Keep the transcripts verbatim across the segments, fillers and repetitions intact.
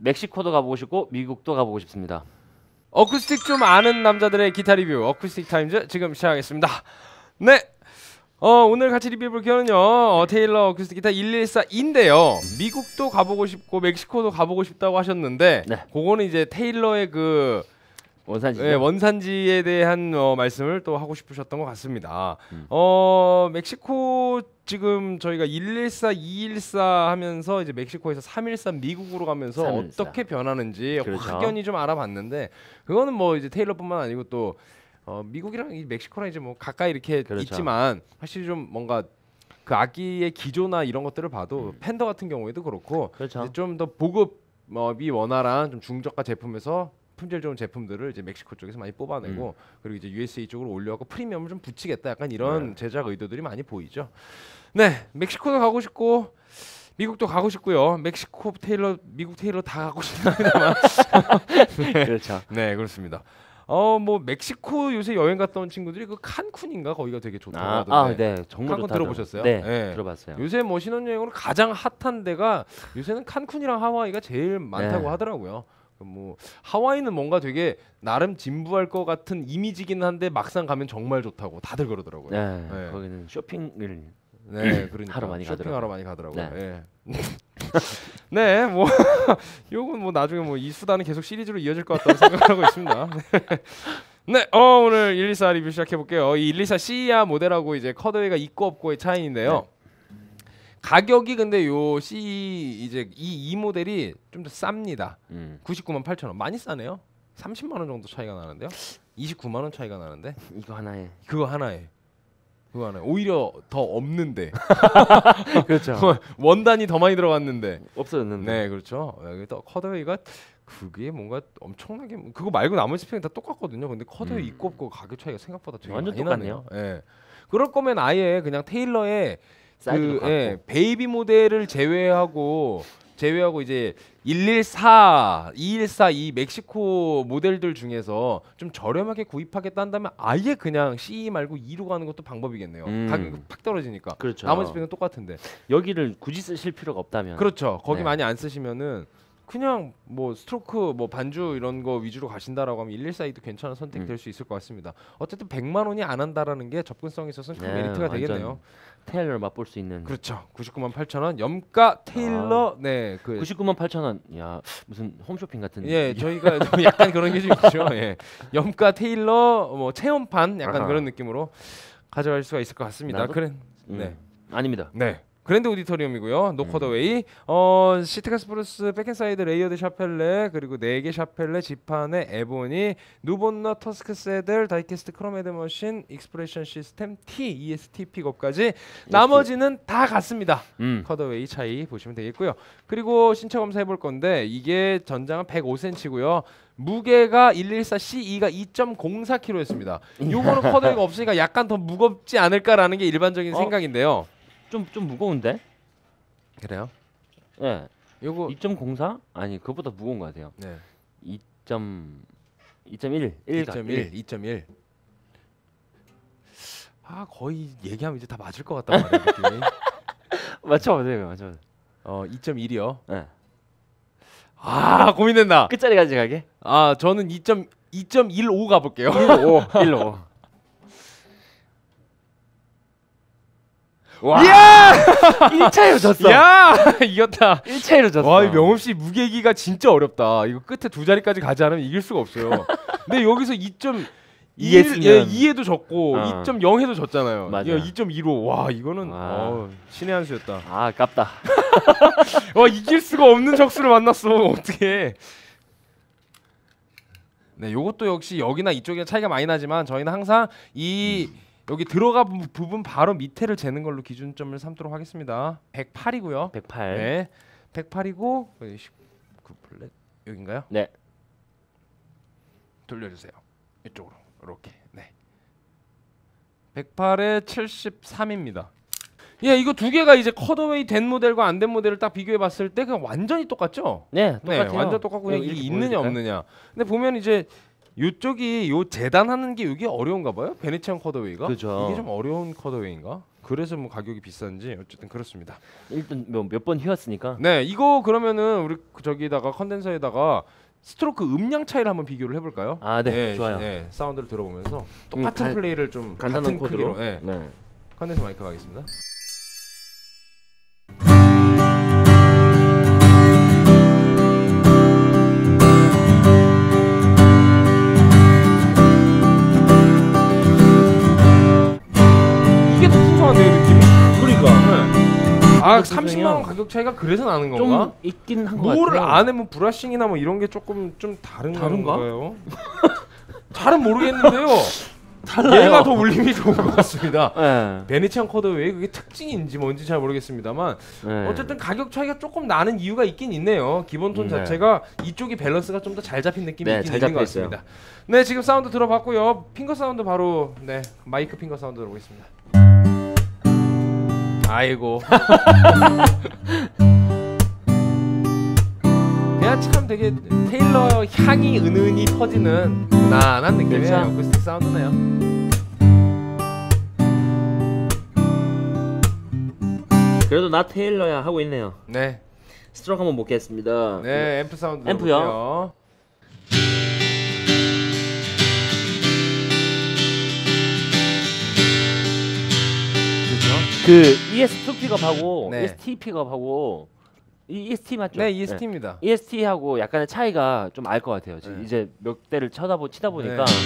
멕시코도 가보고 싶고 미국도 가보고 싶습니다. 어쿠스틱 좀 아는 남자들의 기타 리뷰 어쿠스틱 타임즈 지금 시작하겠습니다. 네. 어, 오늘 같이 리뷰해볼 기어는요 어, 테일러 어쿠스틱 기타 일일사인데요 미국도 가보고 싶고 멕시코도 가보고 싶다고 하셨는데 네. 그거는 이제 테일러의 그 원산지 네, 원산지에 대한 어, 말씀을 또 하고 싶으셨던 것 같습니다. 음. 어, 멕시코 지금 저희가 일일사, 이일사 하면서 이제 멕시코에서 삼일사 미국으로 가면서 삼일사. 어떻게 변하는지 그렇죠. 확연히 좀 알아봤는데 그거는 뭐 이제 테일러뿐만 아니고 또 어, 미국이랑 이 멕시코랑 이제 뭐 가까이 이렇게 그렇죠. 있지만 확실히 좀 뭔가 그 악기의 기조나 이런 것들을 봐도 음. 팬더 같은 경우에도 그렇고 그렇죠. 좀 더 보급이 원활한 좀 중저가 제품에서 품질 좋은 제품들을 이제 멕시코 쪽에서 많이 뽑아내고 음. 그리고 이제 유에스에이 쪽으로 올려갖고 프리미엄을 좀 붙이겠다 약간 이런 네. 제작 의도들이 많이 보이죠. 네, 멕시코도 가고 싶고 미국도 가고 싶고요. 멕시코 테일러, 미국 테일러 다 가고 싶습니다만. 네. 그렇죠. 네, 그렇습니다. 어, 뭐 멕시코 요새 여행 갔다 온 친구들이 그 칸쿤인가 거기가 되게 좋다고 아, 하던데. 아, 네, 정말 칸쿤 좋다. 들어보셨어요? 네, 네. 들어봤어요. 요새 뭐 신혼여행으로 가장 핫한 데가 요새는 칸쿤이랑 하와이가 제일 많다고 네. 하더라고요. 뭐 하와이는 뭔가 되게 나름 진부할 것 같은 이미지긴 한데 막상 가면 정말 좋다고 다들 그러더라고요. 네, 네. 거기는 쇼핑을 네, 그러니까 하러 많이 쇼핑하러 가더라고요. 많이 가더라고요. 네. 네, 네, 뭐 요건 뭐 나중에 뭐 이 수단은 계속 시리즈로 이어질 것 같다고 생각하고 있습니다. 네, 어 오늘 일일사 리뷰 시작해 볼게요. 이 일일사 C야 모델하고 이제 커드웨이가 있고 없고의 차이인데요. 네. 가격이 근데 요 C 이제 이, 이 모델이 좀 더 쌉니다. 음. 구십구만 팔천 원. 많이 싸네요. 삼십만 원 정도 차이가 나는데요. 이십구만 원 차이가 나는데 이거 하나에 그거 하나에 그거 하나에 오히려 더 없는데 그렇죠. 원단이 더 많이 들어갔는데 없어졌는데. 네 그렇죠. 여기 또 커드웨이가 그게 뭔가 엄청나게 그거 말고 나머지 스펙은 다 똑같거든요. 근데 커드웨이 음. 있고 없고 가격 차이가 생각보다 되게 완전 많이 똑같네요. 나네요. 예. 그럴 거면 아예 그냥 테일러의 사이즈도 그 예, 같고. 베이비 모델을 제외하고 제외하고 이제 일일사, 이일사 이 멕시코 모델들 중에서 좀 저렴하게 구입하겠다 한다면 아예 그냥 C 말고 E로 가는 것도 방법이겠네요. 음. 가격이 팍 떨어지니까. 그렇죠. 나머지 스펙은 똑같은데. 여기를 굳이 쓰실 필요가 없다면. 그렇죠. 거기 네. 많이 안 쓰시면은 그냥 뭐 스트로크 뭐 반주 이런 거 위주로 가신다라고 하면 일일사이도 괜찮은 선택이 음. 될 수 있을 것 같습니다. 어쨌든 백만 원이 안 한다라는 게 접근성에 있어서는 큰 네, 메리트가 완전 되겠네요. 테일러 맛볼 수 있는. 그렇죠. 구십구만 팔천 원 염가 테일러 네, 그 구십구만 팔천 원. 야, 무슨 홈쇼핑 같은. 예, 저희가 좀 약간 그런 게 좀 있죠. 예. 염가 테일러 뭐 체험판 약간 아하. 그런 느낌으로 가져갈 수가 있을 것 같습니다. 나도- 그래. 음. 네. 아닙니다. 네. 그랜드 오디토리움이고요. 노커더웨이. 음. 어, 시트카스 프루스 백앤사이드 레이어드 샤펠레 그리고 네 개 샤펠레 지판에 에보니 누본너 터스크 세들 다이캐스트 크롬 헤드 머신 익스프레션 시스템 T 이에스티 픽업까지 나머지는 다 같습니다. 음. 커더웨이 차이 보시면 되겠고요. 그리고 신체 검사해 볼 건데 이게 전장은 백오 센티미터고요. 무게가 일일사 씨이가 이 점 공사 킬로그램였습니다. 요거는 커더웨이가 없으니까 약간 더 무겁지 않을까라는 게 일반적인 어? 생각인데요. 좀 좀 무거운데? 그래요? 예. 요거 이 점 공사? 아니, 그것보다 무거운 것 같아요. 네. 이 점 이 점 일. 일 각, 이 점 일, 이 점 일. 아 거의 얘기하면 이제 다 맞을 것 같다 말이야 느낌이. 맞춰 보세요. 맞춰 보세요. 어 이 점 일이요. 예. 아 고민된다. 끝자리까지 가게? 아 저는 이 점 일오 가볼게요. 일오. 일오. 와. 이야! 일 차이로 졌어. 야 이겼다. 일 차이로 졌어. 와, 이 명음 씨 무게기가 진짜 어렵다. 이거 끝에 두 자리까지 가지 않으면 이길 수가 없어요. 근데 여기서 이 점 이 이했으면- 예, 이에도 졌고 어. 이 점 영에도 졌잖아요. 맞아요. 이 점 일오. 와, 이거는 와. 어, 신의 한 수였다. 아, 아깝다. 와, 이길 수가 없는 적수를 만났어. 어떻게? 네, 요것도 역시 여기나 이쪽에 차이가 많이 나지만 저희는 항상 이 음. 여기 들어가 부, 부분 바로 밑에를 재는 걸로 기준점을 삼도록 하겠습니다. 백팔이고요. 백팔. 네. 백팔이고 십구 플랫 여긴가요? 네. 돌려주세요. 이쪽으로 이렇게. 네. 백팔에 칠십삼입니다. 예, 이거 두 개가 이제 컷어웨이 된 모델과 안 된 모델을 딱 비교해 봤을 때 그냥 완전히 똑같죠? 네, 네, 똑같아요. 완전 똑같고 그냥 여기 이게 이렇게 있느냐 보여줄까요? 없느냐. 근데 보면 이제 이쪽이 요 재단하는 게 이게 어려운가 봐요. 베네치안 컷어웨이가. 그죠. 이게 좀 어려운 컷어웨이인가? 그래서 뭐 가격이 비싼지 어쨌든 그렇습니다. 일단 몇 번 휘었으니까. 네, 이거 그러면은 우리 저기다가 컨덴서에다가 스트로크 음량 차이를 한번 비교를 해볼까요? 아, 네, 좋아요. 네, 사운드를 들어보면서 똑같은 간- 플레이를 좀 간단한 같은 코드로. 크기로. 네, 네. 컨덴서 마이크 가겠습니다. 이게 더 풍성한데요, 느낌이? 그러니까 아, 이게 삼십만 원 풍성해요. 가격 차이가 그래서 나는 건가? 좀 있긴 한 것 같아요. 뭐를 안 해면 브러싱이나 뭐 이런 게 조금 좀 다른 다른가? 건가요? 잘은 모르겠는데요. 달라요. 얘가 더 울림이 좋은 것 같습니다. 네. 베네치안 컷어웨이 그게 특징인지 뭔지 잘 모르겠습니다만 네. 어쨌든 가격 차이가 조금 나는 이유가 있긴 있네요. 기본 톤 네. 자체가 이쪽이 밸런스가 좀 더 잘 잡힌 느낌이 네, 있긴 잘 있는 것 잡혀 있어요. 같습니다. 네, 지금 사운드 들어봤고요. 핑거 사운드 바로 네 마이크 핑거 사운드 들어보겠습니다. 아이고. 그냥 참 되게 테일러 향이 은은히 퍼지는 무난한 느낌의 그렇죠. 어쿠스틱 사운드네요. 그래도 나 테일러야 하고 있네요. 네, 스트로크 한번 보겠습니다. 네 앰프 사운드 앰프요? 들어볼게요. 그 이에스 투 픽업하고 네. 이에스티 픽업하고 이 이에스티 맞죠? 네, 이에스티입니다. 이에스티하고 약간의 차이가 좀 알 것 같아요. 지금 네. 이제 몇 대를 쳐다보 치다 보니까 네.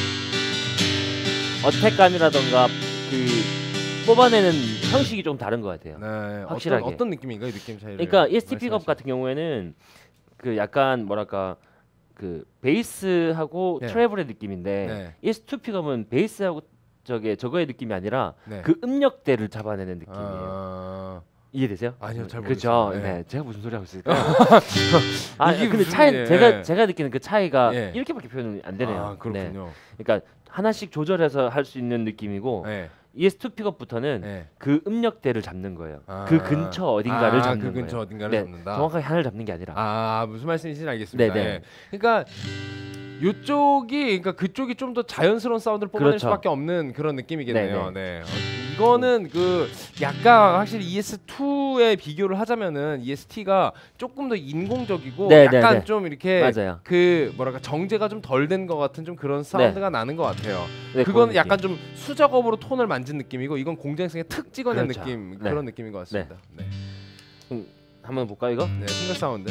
어택감이라던가 그 뽑아내는 형식이 좀 다른 것 같아요. 네, 확실하게. 어떤, 어떤 느낌인가요, 느낌 차이를? 그러니까 이에스티 픽업 말씀하시죠. 같은 경우에는 그 약간 뭐랄까 그 베이스하고 네. 트래블의 느낌인데 네. 이에스티 투 픽업은 베이스하고 저게 저거의 느낌이 아니라 네. 그 음역대를 잡아내는 느낌이에요. 아... 이해되세요? 아니요, 잘 그렇죠. 모르겠어요. 네. 네. 제가 무슨 소리 하고 있을까? 아, 이게 근데 무슨 차이 예. 제가 제가 느끼는 그 차이가 예. 이렇게밖에 표현이 안 되네요. 아, 그렇군요. 네. 그러니까 하나씩 조절해서 할 수 있는 느낌이고 네. 이에스티 투 픽업부터는 네. 그 음역대를 잡는 거예요. 아. 그 근처 어딘가를 아, 잡는 그 거예요. 근처 어딘가를 네, 잡는다. 정확하게 하나를 잡는 게 아니라. 아, 무슨 말씀이신지 알겠습니다. 네네. 예. 그러니까 요쪽이 그러니까 그쪽이 좀 더 자연스러운 사운드를 뽑아낼 그렇죠. 수밖에 없는 그런 느낌이겠네요. 네네. 네. 어, 이거는 그 약간 확실히 이에스 투에 비교를 하자면은 이에스티가 조금 더 인공적이고 네네네. 약간 좀 이렇게 맞아요. 그 뭐랄까 정제가 좀 덜 된 것 같은 좀 그런 사운드가 나는 것 같아요. 네, 그건 그런 약간 느낌. 좀 수작업으로 톤을 만진 느낌이고 이건 공장성에 툭 찍어낸 그렇죠. 느낌 네. 그런 느낌인 것 같습니다. 네, 음, 한번 볼까 이거? 네, 싱글 사운드.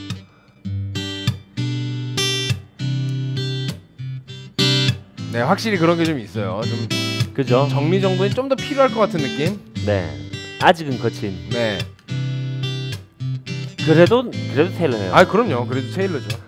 네, 확실히 그런 게 좀 있어요. 좀 그죠? 정리 정돈이 좀 더 필요할 것 같은 느낌. 네. 아직은 거친. 네. 그래도 그래도 테일러예요. 아, 그럼요. 그래도 테일러죠.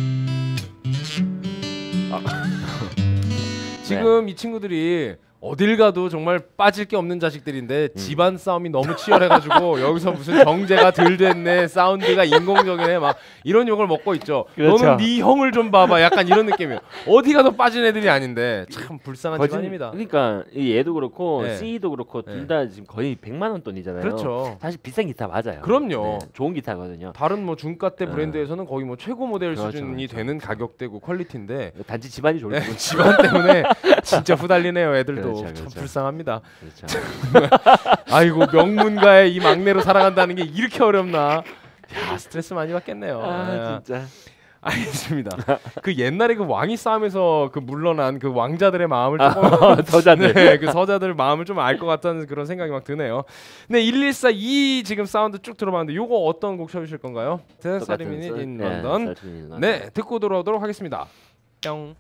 아. 지금 이 친구들이 어딜 가도 정말 빠질 게 없는 자식들인데 음. 집안 싸움이 너무 치열해가지고 여기서 무슨 정제가 덜 됐네, 사운드가 인공적이네, 막 이런 욕을 먹고 있죠. 그렇죠. 너는 네 형을 좀 봐봐, 약간 이런 느낌이에요. 어디 가도 빠진 애들이 아닌데 참 불쌍한 거진- 집안입니다. 그러니까 이 얘도 그렇고 네. C도 그렇고 네. 둘 다 지금 거의 백만 원 돈이잖아요. 그렇죠. 사실 비싼 기타 맞아요. 그럼요. 네, 좋은 기타거든요. 다른 뭐 중가대 네. 브랜드에서는 거의 뭐 최고 모델 그렇죠, 수준이 그렇죠. 되는 가격대고 퀄리티인데 단지 집안이 좋을 네, 뿐. 집안 때문에 진짜 후달리네요. 애들도 그렇죠, 참 그렇죠. 불쌍합니다. 그렇죠. 아이고, 명문가의 이 막내로 살아간다는 게 이렇게 어렵나? 야, 스트레스 많이 받겠네요. 아 네. 진짜. 알겠습니다. 그 옛날에 그 왕위 싸움에서 그 물러난 그 왕자들의 마음을 아, 조금 저자들. 네, 그 서자들 마음을 좀 알 것 같다는 그런 생각이 막 드네요. 네, 일일사 이 지금 사운드 쭉 들어봤는데 요거 어떤 곡 쳐주실 건가요? 똑같은 세리미니 썰- 인 네, 런던. 썰- 인 런던. 네, 듣고 돌아오도록 하겠습니다. 뿅.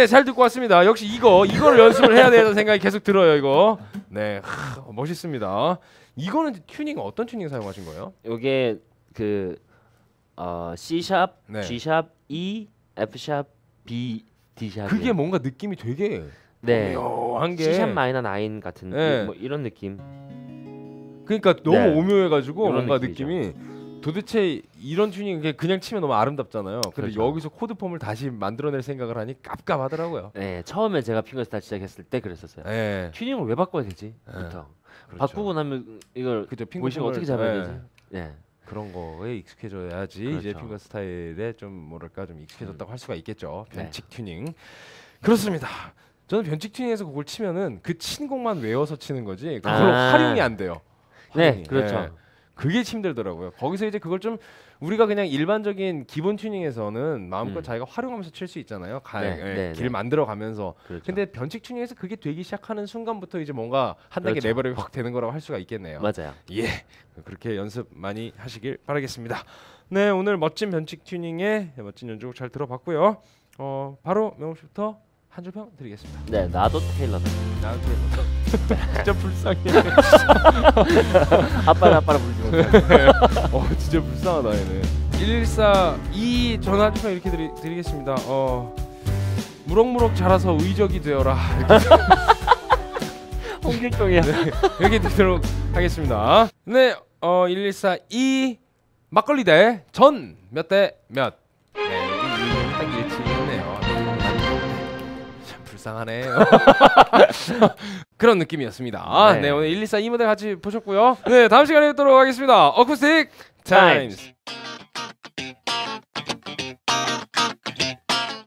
네, 잘 듣고 왔습니다. 역시 이거 이거를 연습을 해야 되는 생각이 계속 들어요. 이거. 네, 하, 멋있습니다. 이거는 튜닝 어떤 튜닝 사용하신 거예요? 요게 그 어, C 샵, 네. G 샵, E, F 샵, B, D 샵. 그게 뭔가 느낌이 되게 네. 오묘한 게 C 샵 마이너 나인 같은 네. 뭐 이런 느낌. 그러니까 너무 네. 오묘해가지고 이런 뭔가 느낌이죠. 느낌이 도대체 이런 튜닝 그게 그냥 치면 너무 아름답잖아요. 근데 그렇죠. 여기서 코드 폼을 다시 만들어낼 생각을 하니 깝깝하더라고요. 네, 처음에 제가 핑거스타일 시작했을 때 그랬었어요. 네. 튜닝을 왜 바꿔야 되지? 네. 부터. 그렇죠. 바꾸고 나면 이걸 그죠. 보시면 어떻게 잡아야 네. 되지? 네. 그런 거에 익숙해져야지 이제 그렇죠. 핑거 스타일에 좀 뭐랄까 좀 익숙해졌다고 할 수가 있겠죠. 네. 변칙 튜닝. 그렇습니다. 저는 변칙 튜닝에서 곡을 치면은 그 친 곡만 외워서 치는 거지 그걸로 아. 활용이 안 돼요. 네, 활용이. 그렇죠. 네. 그게 힘들더라고요. 거기서 이제 그걸 좀 우리가 그냥 일반적인 기본 튜닝에서는 마음껏 음. 자기가 활용하면서 칠 수 있잖아요. 가, 네, 예, 네, 길 네. 만들어 가면서. 그렇죠. 근데 변칙 튜닝에서 그게 되기 시작하는 순간부터 이제 뭔가 한 단계 그렇죠. 레벨이 확 되는 거라고 할 수가 있겠네요. 맞아요. 예, 그렇게 연습 많이 하시길 바라겠습니다. 네, 오늘 멋진 변칙 튜닝의 멋진 연주곡 잘 들어봤고요. 어, 바로 명호 씨부터 한 줄 평 드리겠습니다. 네, 나도 테일러다. 나도 진짜 불쌍해. 아빠는 아빠랑 부르지 못해. 어, 진짜 불쌍하다 얘네. 일일사이 전화 한 줄 평 이렇게 드리, 드리겠습니다. 어, 무럭무럭 자라서 의적이 되어라. 홍길동이야. 네, 여기 드리도록 하겠습니다. 네, 어, 일일사이 막걸리 대 전 몇 대 몇. 네, 여기 이름이 딱 일치했네요. 참 불쌍하네. 그런 느낌이었습니다. 네, 네. 오늘 일일사이 모델 같이 보셨고요. 네, 다음 시간에 뵙도록 하겠습니다. 어쿠스틱 타임스.